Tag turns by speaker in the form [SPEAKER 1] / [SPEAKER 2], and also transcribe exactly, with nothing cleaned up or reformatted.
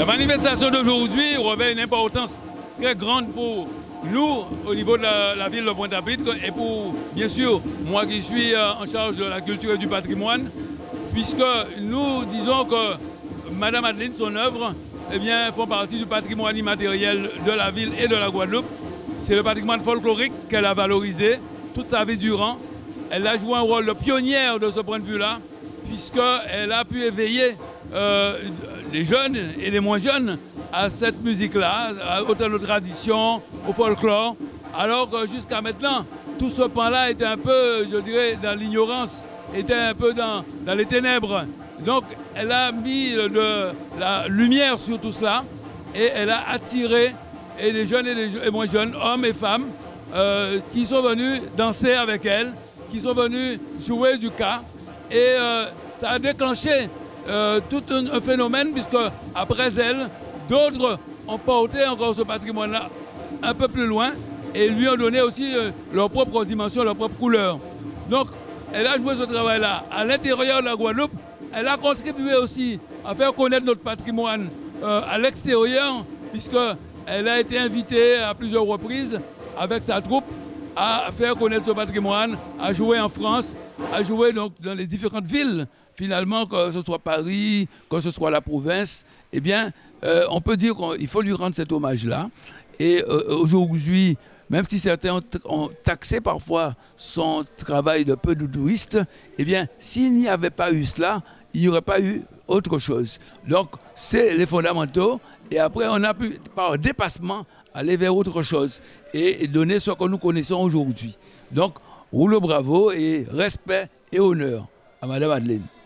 [SPEAKER 1] La manifestation d'aujourd'hui revêt une importance très grande pour nous au niveau de la, la ville de Pointe-à-Pitre et pour, bien sûr, moi qui suis en charge de la culture et du patrimoine, puisque nous disons que Madame Adeline, son œuvre, eh bien, font partie du patrimoine immatériel de la ville et de la Guadeloupe. C'est le patrimoine folklorique qu'elle a valorisé toute sa vie durant. Elle a joué un rôle de pionnière de ce point de vue-là, puisqu'elle a pu éveiller euh, les jeunes et les moins jeunes à cette musique-là, autant de tradition, au folklore, alors que jusqu'à maintenant, tout ce pan-là était un peu, je dirais, dans l'ignorance, était un peu dans, dans les ténèbres. Donc, elle a mis de la lumière sur tout cela et elle a attiré et les jeunes et les et moins jeunes, hommes et femmes, euh, qui sont venus danser avec elle, qui sont venus jouer du cas. Et euh, ça a déclenché euh, tout un, un phénomène, puisque après elle, d'autres ont porté encore ce patrimoine-là un peu plus loin et lui ont donné aussi euh, leur propre dimension, leur propre couleur. Donc, elle a joué ce travail-là à l'intérieur de la Guadeloupe. Elle a contribué aussi à faire connaître notre patrimoine euh, à l'extérieur, puisqu'elle a été invitée à plusieurs reprises avec sa troupe à faire connaître ce patrimoine, à jouer en France, à jouer donc dans les différentes villes, finalement, que ce soit Paris, que ce soit la province. Eh bien, euh, on peut dire qu'il faut lui rendre cet hommage-là. Et euh, aujourd'hui, même si certains ont, ont taxé parfois son travail de peu doudouiste, eh bien, s'il n'y avait pas eu cela, il n'y aurait pas eu autre chose. Donc, c'est les fondamentaux. Et après, on a pu, par dépassement, aller vers autre chose et donner ce que nous connaissons aujourd'hui. Donc, rouleau bravo et respect et honneur à Madame Adeline.